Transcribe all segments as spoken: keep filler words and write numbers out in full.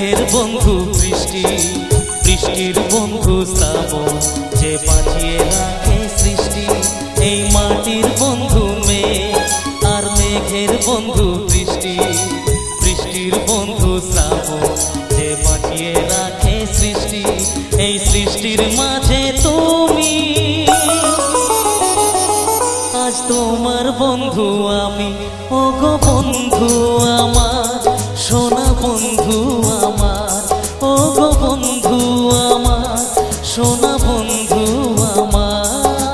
মেঘের বন্ধু বৃষ্টি, বৃষ্টির বন্ধু শ্রাবণ, যে বাঁচিয়ে রাখে সৃষ্টি। এই মাটির বন্ধু মেঘ, আর মেঘের বন্ধু বৃষ্টি, বৃষ্টির বন্ধু শ্রাবণ, যে বাঁচিয়ে রাখে সৃষ্টি। এই সৃষ্টির মাঝে তুমি, আজ তোমার বন্ধু আমি। ও গো বন্ধু আমার, সোনা বন্ধু আমার। ও গো বন্ধু আমার, সোনা বন্ধু আমার।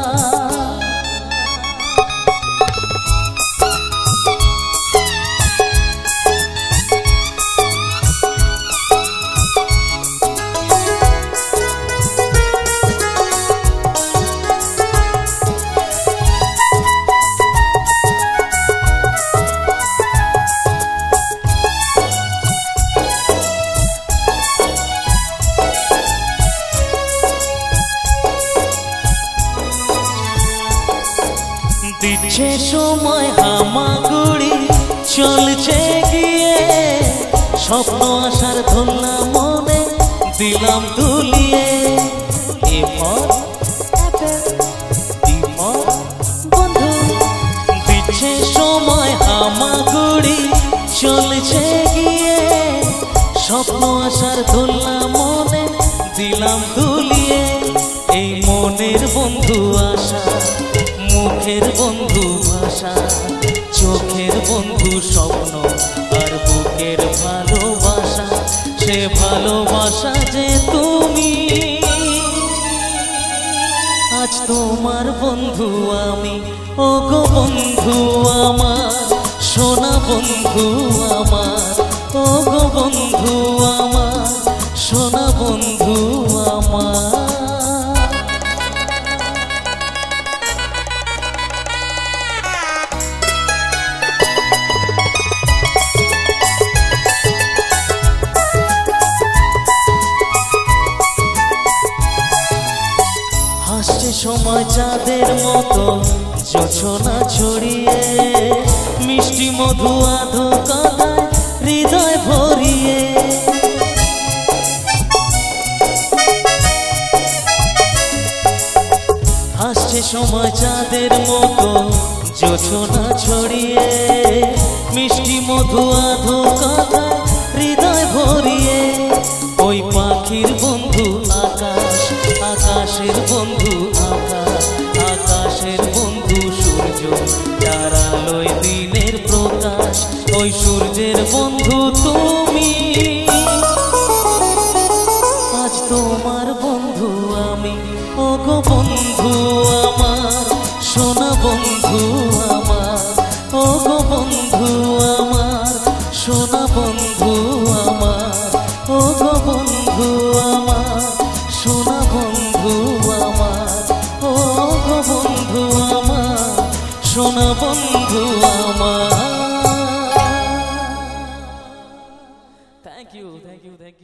দিচ্ছে সময় হামাগুড়ি, চলছে গিয়ে স্বপ্ন আসার ধন্যা মনে দিলাম দুলিয়ে। বন্ধু দিচ্ছে সময় হামাগুড়ি, চলছে গিয়ে স্বপ্ন আসার ধন্যা মনে দিলাম দুলিয়ে। এই মনের বন্ধু আশা, মুখের বন্ধু ভাষা, চোখের বন্ধু স্বপ্ন, আর বুকের ভালোবাসা। সে ভালোবাসা যে তুমি, আজ তোমার বন্ধু আমি। ও গো বন্ধু আমার, সোনা বন্ধু আমার। ও গো বন্ধু আমার, সোনা বন্ধু আমার। হাসছে সময় চাঁদের মতো জোছনা ছড়িয়ে, মিষ্টি মধু আধো কথায় হৃদয় ভরিয়ে। হাসছে সময় চাঁদের মতো জোছনা ছড়িয়ে, মিষ্টি মধু আধো কথায় হৃদয় ভরিয়ে। ওই পাখির বন্ধু আকাশ, আকাশের বন্ধু আকাশ, আকাশের বন্ধু সূর্য, যার আলোয় দিনের প্রকাশ। ওই সূর্যের বন্ধু তুমি, আজ তোমার বন্ধু আমি। ও গো বন্ধু আমার, সোনা বন্ধু আমার। ও গো বন্ধু আমার, সোনা বন্ধু আমার। ও গো বন্ধু আমার, সোনা বন্ধু আমার। ও গো বন্ধু আমার, সোনা বন্ধু আমার। Thank you, thank you, thank you.